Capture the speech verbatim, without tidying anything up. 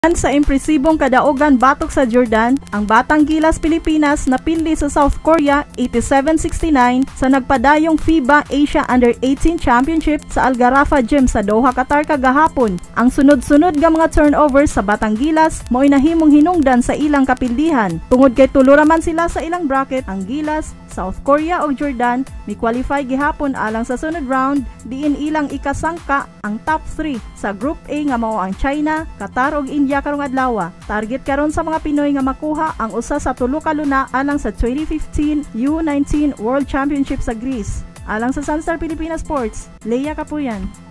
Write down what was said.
Sa impresibong kadaogan batok sa Jordan, ang Batang Gilas Pilipinas napili sa South Korea eighty-seven sixty-nine sa nagpadayong FIBA Asia Under eighteen Championship sa Al Gharafa Gym sa Doha, Qatar kagahapon. Ang sunod-sunod nga mga turnovers sa Batang Gilas mo'y nahimong hinungdan sa ilang kapildihan. Tungod kay tuluraman sila sa ilang bracket, ang Gilas, South Korea o Jordan mi-qualify gihapon alang sa sunod round, diin ilang ikasangka ang top three sa Group A nga mao ang China, Qatar ug India karong adlaw. Target karon sa mga Pinoy nga makuha ang usa sa tulo ka luna alang sa twenty fifteen U nineteen World Championship sa Greece. Alang sa Sunstar Pilipinas Sports, Leia Capuyan.